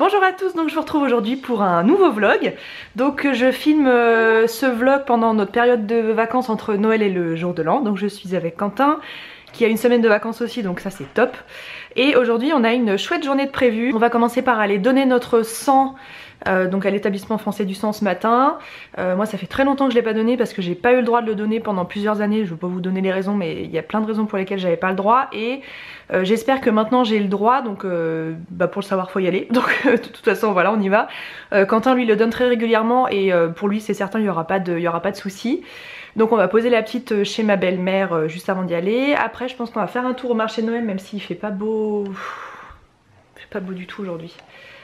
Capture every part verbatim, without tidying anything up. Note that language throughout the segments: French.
Bonjour à tous, donc je vous retrouve aujourd'hui pour un nouveau vlog. Donc je filme euh, ce vlog pendant notre période de vacances entre Noël et le jour de l'an. Donc je suis avec Quentin qui a une semaine de vacances aussi, donc ça c'est top. Et aujourd'hui on a une chouette journée de prévue. On va commencer par aller donner notre sang euh, donc à l'établissement français du sang ce matin. Euh, moi ça fait très longtemps que je l'ai pas donné parce que j'ai pas eu le droit de le donner pendant plusieurs années. Je vais pas vous donner les raisons, mais il y a plein de raisons pour lesquelles j'avais pas le droit. Et euh, j'espère que maintenant j'ai le droit, donc euh, bah pour le savoir faut y aller. Donc de toute façon voilà, on y va. Euh, Quentin lui le donne très régulièrement et euh, pour lui c'est certain il y aura pas de, il y aura pas de soucis. Donc on va poser la petite chez ma belle-mère euh, juste avant d'y aller. Après je pense qu'on va faire un tour au marché de Noël, même s'il fait pas beau. Il fait pas beau du tout aujourd'hui.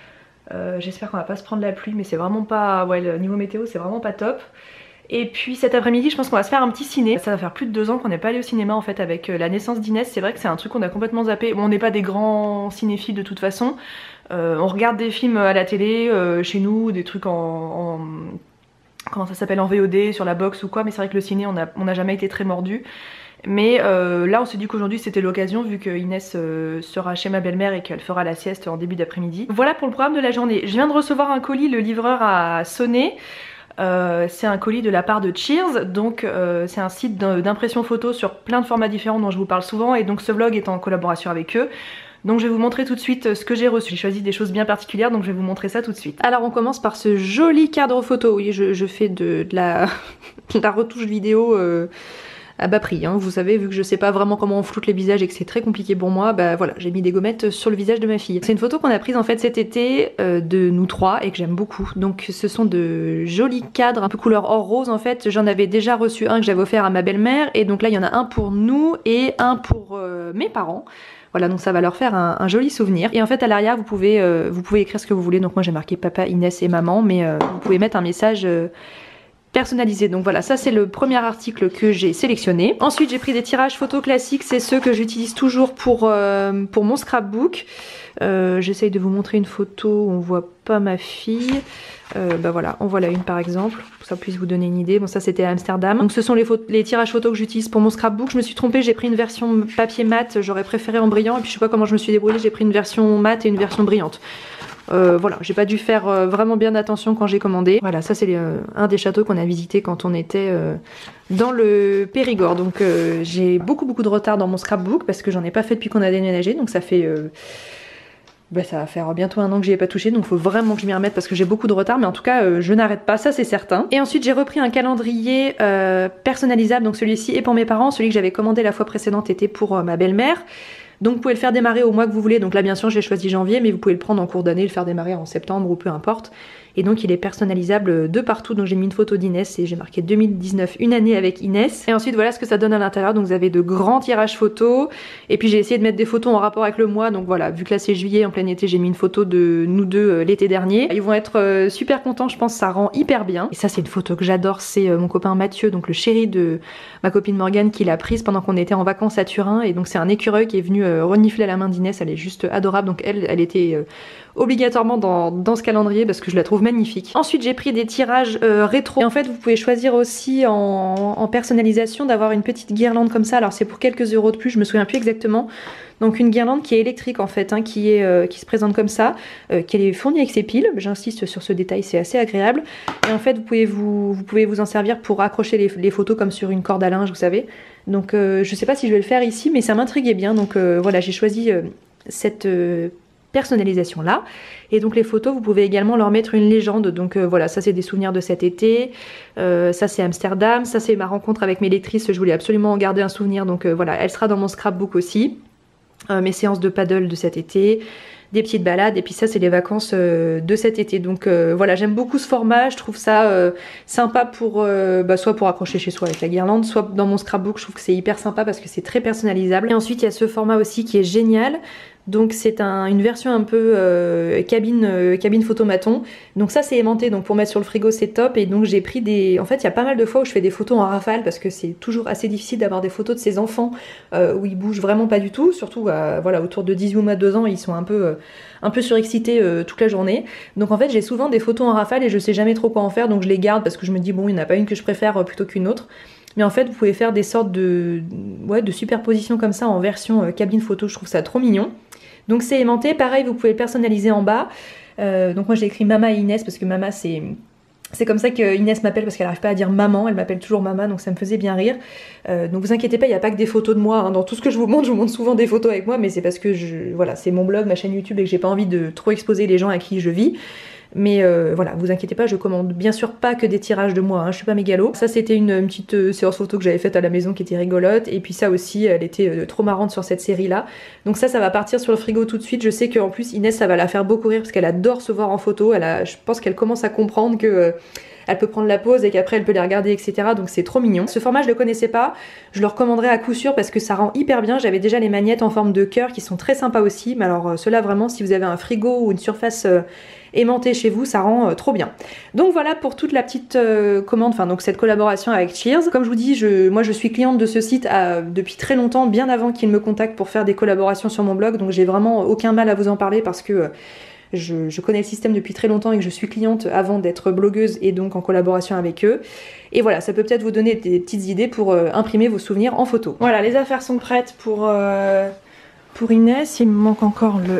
Euh, J'espère qu'on va pas se prendre la pluie, mais c'est vraiment pas. Ouais, le niveau météo c'est vraiment pas top. Et puis cet après-midi je pense qu'on va se faire un petit ciné. Ça va faire plus de deux ans qu'on n'est pas allé au cinéma en fait avec la naissance d'Inès. C'est vrai que c'est un truc qu'on a complètement zappé. Bon, on n'est pas des grands cinéphiles de toute façon. Euh, on regarde des films à la télé, euh, chez nous, des trucs en... en... comment ça s'appelle, en V O D, sur la box ou quoi, mais c'est vrai que le ciné on n'a on a jamais été très mordu. Mais euh, là on s'est dit qu'aujourd'hui c'était l'occasion vu que Inès euh, sera chez ma belle-mère et qu'elle fera la sieste en début d'après-midi. Voilà pour le programme de la journée. Je viens de recevoir un colis, le livreur a sonné. Euh, c'est un colis de la part de Cheers, donc euh, c'est un site d'impression photo sur plein de formats différents dont je vous parle souvent, et donc ce vlog est en collaboration avec eux. Donc je vais vous montrer tout de suite ce que j'ai reçu. J'ai choisi des choses bien particulières, donc je vais vous montrer ça tout de suite. Alors on commence par ce joli cadre photo. Oui, je, je fais de, de, la, de la retouche vidéo euh, à bas prix, hein. Vous savez, vu que je sais pas vraiment comment on floute les visages et que c'est très compliqué pour moi, bah voilà, j'ai mis des gommettes sur le visage de ma fille. C'est une photo qu'on a prise en fait cet été euh, de nous trois et que j'aime beaucoup. Donc ce sont de jolis cadres un peu couleur or rose en fait. J'en avais déjà reçu un que j'avais offert à ma belle-mère, et donc là il y en a un pour nous et un pour euh, mes parents. Voilà, donc ça va leur faire un, un joli souvenir. Et en fait à l'arrière vous pouvez euh, vous pouvez écrire ce que vous voulez. Donc moi j'ai marqué papa, Inès et maman, mais euh, vous pouvez mettre un message euh, personnalisé. Donc voilà, ça c'est le premier article que j'ai sélectionné. Ensuite j'ai pris des tirages photos classiques, c'est ceux que j'utilise toujours pour, euh, pour mon scrapbook. Euh, J'essaye de vous montrer une photo où on voit pas ma fille. Euh, bah voilà, on voit la une par exemple, pour que ça puisse vous donner une idée. Bon, ça c'était à Amsterdam. Donc ce sont les, les tirages photos que j'utilise pour mon scrapbook. Je me suis trompée, j'ai pris une version papier mat, j'aurais préféré en brillant, et puis je sais pas comment je me suis débrouillée, j'ai pris une version mat et une version brillante. Euh, voilà, j'ai pas dû faire euh, vraiment bien attention quand j'ai commandé. Voilà, ça c'est euh, un des châteaux qu'on a visité quand on était euh, dans le Périgord. Donc euh, j'ai beaucoup beaucoup de retard dans mon scrapbook parce que j'en ai pas fait depuis qu'on a déménagé. Donc ça fait... Euh, bah, ça va faire bientôt un an que j'y ai pas touché, donc faut vraiment que je m'y remette parce que j'ai beaucoup de retard, mais en tout cas euh, je n'arrête pas, ça c'est certain. Et ensuite j'ai repris un calendrier euh, personnalisable, donc celui-ci est pour mes parents, celui que j'avais commandé la fois précédente était pour euh, ma belle-mère. Donc vous pouvez le faire démarrer au mois que vous voulez, donc là bien sûr j'ai choisi janvier, mais vous pouvez le prendre en cours d'année, le faire démarrer en septembre ou peu importe. Et donc il est personnalisable de partout, donc j'ai mis une photo d'Inès et j'ai marqué deux mille dix-neuf, une année avec Inès. Et ensuite voilà ce que ça donne à l'intérieur, donc vous avez de grands tirages photos, et puis j'ai essayé de mettre des photos en rapport avec le mois, donc voilà, vu que là c'est juillet, en plein été, j'ai mis une photo de nous deux euh, l'été dernier. Ils vont être euh, super contents, je pense, ça rend hyper bien. Et ça c'est une photo que j'adore, c'est euh, mon copain Mathieu, donc le chéri de ma copine Morgane, qui l'a prise pendant qu'on était en vacances à Turin, et donc c'est un écureuil qui est venu euh, renifler à la main d'Inès, elle est juste adorable, donc elle, elle était... Euh, obligatoirement dans, dans ce calendrier parce que je la trouve magnifique. Ensuite j'ai pris des tirages euh, rétro, et en fait vous pouvez choisir aussi en, en personnalisation d'avoir une petite guirlande comme ça. Alors c'est pour quelques euros de plus, je me souviens plus exactement. Donc une guirlande qui est électrique en fait, hein, qui, est, euh, qui se présente comme ça, euh, qui est fournie avec ses piles, j'insiste sur ce détail, c'est assez agréable. Et en fait vous pouvez vous, vous, pouvez vous en servir pour accrocher les, les photos comme sur une corde à linge, vous savez. Donc euh, je sais pas si je vais le faire ici, mais ça m'intriguait bien, donc euh, voilà, j'ai choisi euh, cette... Euh, personnalisation là. Et donc les photos vous pouvez également leur mettre une légende, donc euh, voilà, ça c'est des souvenirs de cet été, euh, ça c'est Amsterdam, ça c'est ma rencontre avec mes lectrices, je voulais absolument en garder un souvenir, donc euh, voilà, elle sera dans mon scrapbook aussi. Euh, mes séances de paddle de cet été, des petites balades, et puis ça c'est les vacances euh, de cet été. Donc euh, voilà, j'aime beaucoup ce format, je trouve ça euh, sympa pour euh, bah, soit pour accrocher chez soi avec la guirlande, soit dans mon scrapbook, je trouve que c'est hyper sympa parce que c'est très personnalisable. Et ensuite il y a ce format aussi qui est génial. Donc c'est un, une version un peu euh, cabine, euh, cabine photomaton. Donc ça c'est aimanté, donc pour mettre sur le frigo c'est top. Et donc j'ai pris des... En fait il y a pas mal de fois où je fais des photos en rafale parce que c'est toujours assez difficile d'avoir des photos de ces enfants euh, où ils bougent vraiment pas du tout. Surtout euh, voilà, autour de dix-huit mois, deux ans, ils sont un peu, euh, un peu surexcités euh, toute la journée. Donc en fait j'ai souvent des photos en rafale et je sais jamais trop quoi en faire, donc je les garde parce que je me dis bon il n'y en a pas une que je préfère euh, plutôt qu'une autre. Mais en fait vous pouvez faire des sortes de, ouais, de superpositions comme ça en version euh, cabine photo, je trouve ça trop mignon. Donc c'est aimanté, pareil vous pouvez le personnaliser en bas. Euh, donc moi j'ai écrit Mama et Inès parce que Mama c'est... C'est comme ça que Inès m'appelle parce qu'elle n'arrive pas à dire maman, elle m'appelle toujours Mama, donc ça me faisait bien rire. Euh, donc vous inquiétez pas, il n'y a pas que des photos de moi, hein. Dans tout ce que je vous montre, je vous montre souvent des photos avec moi, mais c'est parce que je, voilà, c'est mon blog, ma chaîne YouTube et que j'ai pas envie de trop exposer les gens à qui je vis. Mais euh, voilà, vous inquiétez pas, je commande bien sûr pas que des tirages de moi, hein, je suis pas mégalo. Ça c'était une, une petite euh, séance photo que j'avais faite à la maison qui était rigolote, et puis ça aussi, elle était euh, trop marrante sur cette série là. Donc ça, ça va partir sur le frigo tout de suite. Je sais qu'en plus Inès, ça va la faire beaucoup rire parce qu'elle adore se voir en photo. Elle a, je pense qu'elle commence à comprendre que... Euh, elle peut prendre la pause et qu'après elle peut les regarder, et cetera. Donc c'est trop mignon. Ce format je le connaissais pas, je le recommanderais à coup sûr parce que ça rend hyper bien. J'avais déjà les magnettes en forme de cœur qui sont très sympas aussi, mais alors euh, ceux-là vraiment, si vous avez un frigo ou une surface euh, aimantée chez vous, ça rend euh, trop bien. Donc voilà pour toute la petite euh, commande, enfin donc cette collaboration avec Cheers. Comme je vous dis, je, moi je suis cliente de ce site à, depuis très longtemps, bien avant qu'ils me contactent pour faire des collaborations sur mon blog, donc j'ai vraiment aucun mal à vous en parler parce que... Euh, Je, je connais le système depuis très longtemps et que je suis cliente avant d'être blogueuse et donc en collaboration avec eux. Et voilà, ça peut peut-être vous donner des petites idées pour euh, imprimer vos souvenirs en photo. Voilà, les affaires sont prêtes pour, euh, pour Inès. Il me manque encore le...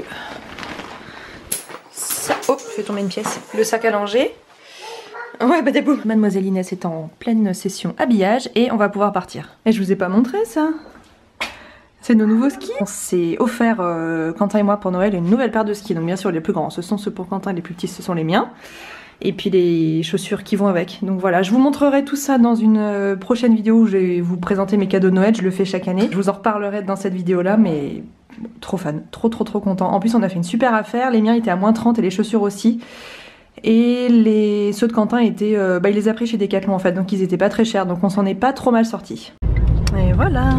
Oh, je fais tomber une pièce. Le sac à langer. Ouais, bah des boum. Mademoiselle Inès est en pleine session habillage et on va pouvoir partir. Et je vous ai pas montré ça. C'est nos nouveaux skis. On s'est offert, euh, Quentin et moi, pour Noël, une nouvelle paire de skis. Donc bien sûr, les plus grands, ce sont ceux pour Quentin, les plus petits, ce sont les miens. Et puis les chaussures qui vont avec. Donc voilà, je vous montrerai tout ça dans une euh, prochaine vidéo où je vais vous présenter mes cadeaux de Noël. Je le fais chaque année. Je vous en reparlerai dans cette vidéo-là, mais trop fan. Trop, trop, trop content. En plus, on a fait une super affaire. Les miens étaient à moins trente et les chaussures aussi. Et les ceux de Quentin étaient... Euh, bah, il les a pris chez Decathlon en fait, donc ils étaient pas très chers. Donc on s'en est pas trop mal sortis. Et voilà.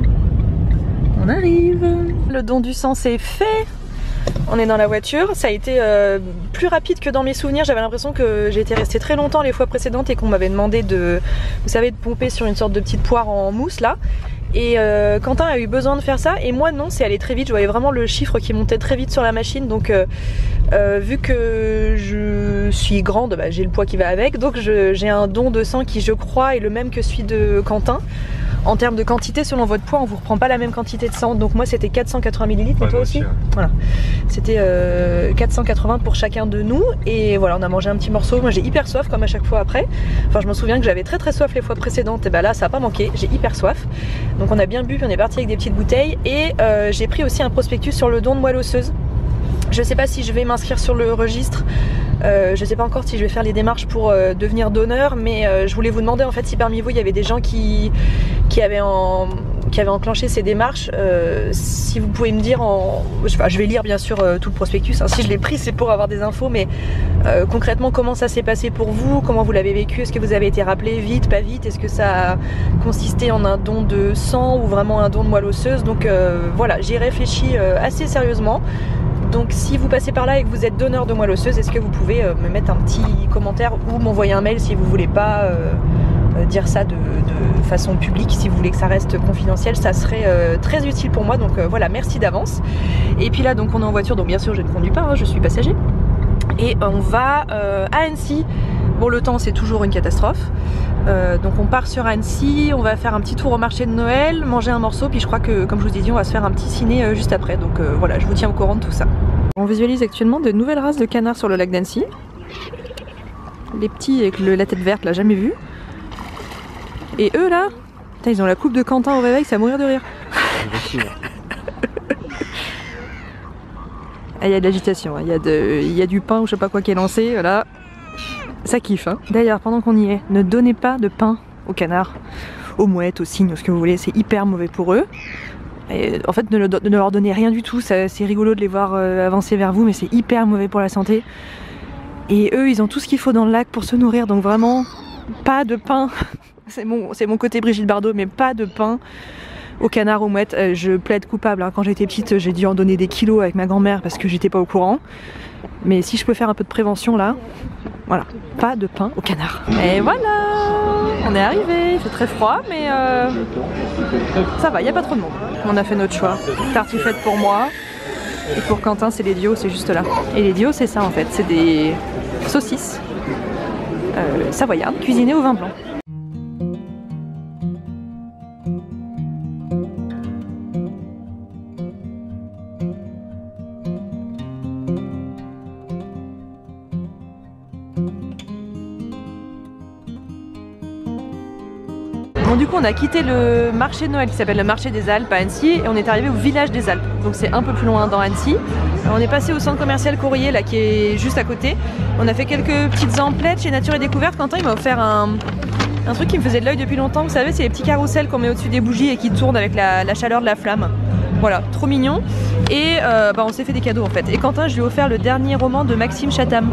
On arrive. Le don du sang c'est fait. On est dans la voiture. Ça a été euh, plus rapide que dans mes souvenirs. J'avais l'impression que j'étais restée très longtemps les fois précédentes et qu'on m'avait demandé de, vous savez, de pomper sur une sorte de petite poire en mousse là. Et euh, Quentin a eu besoin de faire ça et moi non, c'est allé très vite. Je voyais vraiment le chiffre qui montait très vite sur la machine. Donc euh, euh, vu que je suis grande, bah, j'ai le poids qui va avec. Donc j'ai un don de sang qui je crois est le même que celui de Quentin. En termes de quantité, selon votre poids, on vous reprend pas la même quantité de sang. Donc moi c'était quatre cent quatre-vingts millilitres, et toi aussi, voilà. C'était euh, quatre cent quatre-vingts pour chacun de nous. Et voilà, on a mangé un petit morceau. Moi j'ai hyper soif comme à chaque fois après. Enfin je me souviens que j'avais très très soif les fois précédentes. Et bah là ça a pas manqué, j'ai hyper soif. Donc on a bien bu, puis on est parti avec des petites bouteilles. Et euh, j'ai pris aussi un prospectus sur le don de moelle osseuse. Je sais pas si je vais m'inscrire sur le registre. Euh, je sais pas encore si je vais faire les démarches pour euh, devenir donneur, mais euh, je voulais vous demander en fait si parmi vous il y avait des gens qui, qui, avaient, en, qui avaient enclenché ces démarches. Euh, si vous pouvez me dire, en, enfin, je vais lire bien sûr euh, tout le prospectus, hein. Si je l'ai pris c'est pour avoir des infos, mais euh, concrètement comment ça s'est passé pour vous, comment vous l'avez vécu, est-ce que vous avez été rappelé vite, pas vite, est-ce que ça a consisté en un don de sang ou vraiment un don de moelle osseuse. Donc euh, voilà, j'y ai réfléchi euh, assez sérieusement. Donc si vous passez par là et que vous êtes donneur de moelle osseuse, est-ce que vous pouvez euh, me mettre un petit commentaire ou m'envoyer un mail si vous voulez pas euh, euh, dire ça de, de façon publique, si vous voulez que ça reste confidentiel, ça serait euh, très utile pour moi. Donc euh, voilà, merci d'avance. Et puis là donc on est en voiture, donc bien sûr je ne conduis pas, hein, je suis passager. Et on va euh, à Annecy. Bon, le temps c'est toujours une catastrophe. Euh, donc on part sur Annecy, on va faire un petit tour au marché de Noël, manger un morceau, puis je crois que comme je vous ai dit on va se faire un petit ciné euh, juste après. Donc euh, voilà, je vous tiens au courant de tout ça. On visualise actuellement de nouvelles races de canards sur le lac d'Annecy. Les petits avec le, la tête verte là, jamais vu. Et eux là, putain, ils ont la coupe de Quentin au réveil, c'est à mourir de rire. Ah, il y a de l'agitation, il y, il y a du pain ou je sais pas quoi qui est lancé, voilà. Ça kiffe, hein. D'ailleurs, pendant qu'on y est, ne donnez pas de pain aux canards, aux mouettes, aux cygnes, ce que vous voulez, c'est hyper mauvais pour eux. Et en fait, ne, ne leur donnez rien du tout, c'est rigolo de les voir euh, avancer vers vous, mais c'est hyper mauvais pour la santé. Et eux, ils ont tout ce qu'il faut dans le lac pour se nourrir, donc vraiment, pas de pain. C'est mon, c'est mon côté Brigitte Bardot, mais pas de pain aux canards, aux mouettes. Euh, je plaide coupable, hein. Quand j'étais petite, j'ai dû en donner des kilos avec ma grand-mère parce que j'étais pas au courant. Mais si je peux faire un peu de prévention là, voilà, pas de pain au canard. Et voilà, on est arrivé, il fait très froid, mais euh, ça va, il n'y a pas trop de monde. On a fait notre choix. Tartiflette pour moi, et pour Quentin c'est les dios, c'est juste là. Et les dios c'est ça en fait, c'est des saucisses euh, savoyardes cuisinées au vin blanc. Bon, du coup on a quitté le marché de Noël qui s'appelle le marché des Alpes à Annecy et on est arrivé au village des Alpes, donc c'est un peu plus loin dans Annecy. Alors, on est passé au centre commercial Courrier là qui est juste à côté. On a fait quelques petites emplettes chez Nature et Découverte. Quentin il m'a offert un, un truc qui me faisait de l'œil depuis longtemps, vous savez c'est les petits carrousels qu'on met au-dessus des bougies et qui tournent avec la, la chaleur de la flamme. Voilà, trop mignon. Et euh, bah, on s'est fait des cadeaux en fait. Et Quentin je lui ai offert le dernier roman de Maxime Chatham,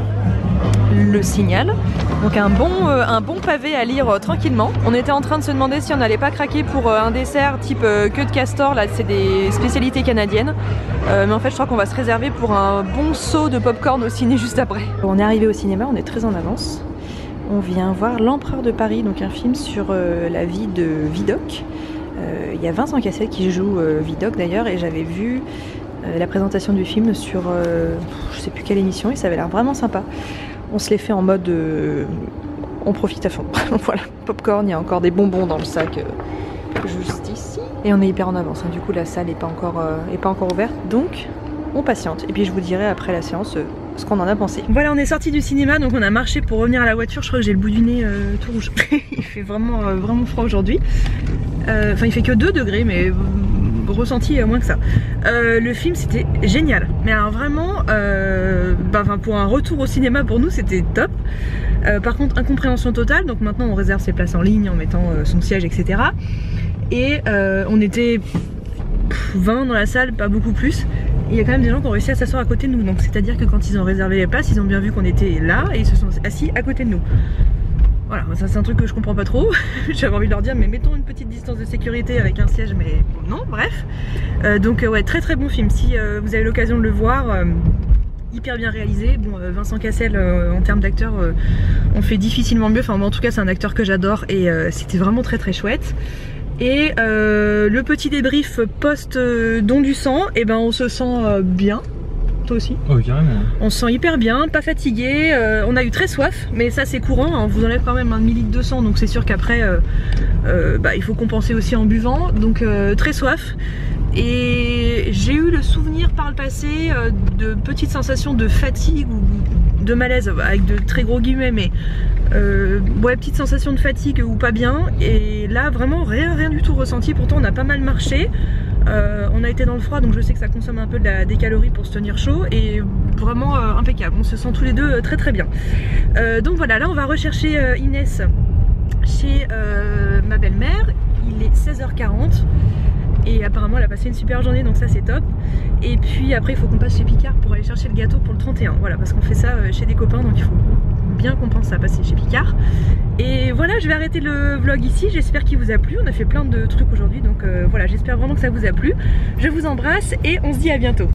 Le Signal. Donc un bon, euh, un bon pavé à lire euh, tranquillement. On était en train de se demander si on n'allait pas craquer pour euh, un dessert type euh, queue de castor, là c'est des spécialités canadiennes. Euh, mais en fait je crois qu'on va se réserver pour un bon seau de popcorn au ciné juste après. On est arrivé au cinéma, on est très en avance. On vient voir L'Empereur de Paris, donc un film sur euh, la vie de Vidocq. Euh, il y a Vincent Cassel qui joue euh, Vidocq d'ailleurs et j'avais vu euh, la présentation du film sur euh, je sais plus quelle émission et ça avait l'air vraiment sympa. On se les fait en mode euh, on profite à fond. Voilà, popcorn, il y a encore des bonbons dans le sac euh, juste ici. Et on est hyper en avance, hein. Du coup la salle n'est pas, euh, pas encore ouverte, donc on patiente. Et puis je vous dirai après la séance euh, ce qu'on en a pensé. Voilà, on est sorti du cinéma, donc on a marché pour revenir à la voiture. Je crois que j'ai le bout du nez euh, tout rouge. Il fait vraiment, euh, vraiment froid aujourd'hui. Euh, enfin il fait que deux degrés, mais... ressenti moins que ça. Euh, le film c'était génial, mais alors vraiment euh, bah, pour un retour au cinéma pour nous c'était top. Euh, par contre incompréhension totale, donc maintenant on réserve ses places en ligne en mettant euh, son siège etc. Et euh, on était vingt dans la salle, pas beaucoup plus. Il y a quand même des gens qui ont réussi à s'asseoir à côté de nous, donc c'est à dire que quand ils ont réservé les places ils ont bien vu qu'on était là et ils se sont assis à côté de nous. Voilà, ça c'est un truc que je comprends pas trop. J'avais envie de leur dire mais mettons une petite distance de sécurité avec un siège, mais bon, non, bref. Euh, donc euh, ouais, très très bon film. Si euh, vous avez l'occasion de le voir, euh, hyper bien réalisé. Bon, euh, Vincent Cassel euh, en termes d'acteur, euh, on fait difficilement mieux. Enfin, en tout cas, c'est un acteur que j'adore et euh, c'était vraiment très très chouette. Et euh, le petit débrief post euh, don du sang, et eh ben on se sent euh, bien. Toi aussi. Oh, carrément. On se sent hyper bien, pas fatigué, euh, on a eu très soif, mais ça c'est courant, hein, on vous enlève quand même un demi-litre de sang, donc c'est sûr qu'après euh, euh, bah, il faut compenser aussi en buvant, donc euh, très soif. Et j'ai eu le souvenir par le passé euh, de petites sensations de fatigue ou de malaise, avec de très gros guillemets, mais euh, ouais, petite sensation de fatigue ou pas bien, et là vraiment rien, rien du tout ressenti, pourtant on a pas mal marché. Euh, on a été dans le froid donc je sais que ça consomme un peu de la, des calories pour se tenir chaud et vraiment euh, impeccable, on se sent tous les deux euh, très très bien. Euh, donc voilà, là on va rechercher euh, Inès chez euh, ma belle-mère, il est seize heures quarante et apparemment elle a passé une super journée donc ça c'est top. Et puis après il faut qu'on passe chez Picard pour aller chercher le gâteau pour le trente et un, voilà, parce qu'on fait ça euh, chez des copains donc il faut bien qu'on pense à passer chez Picard. Et voilà, je vais arrêter le vlog ici, j'espère qu'il vous a plu, on a fait plein de trucs aujourd'hui donc euh, voilà, j'espère vraiment que ça vous a plu. Je vous embrasse et on se dit à bientôt.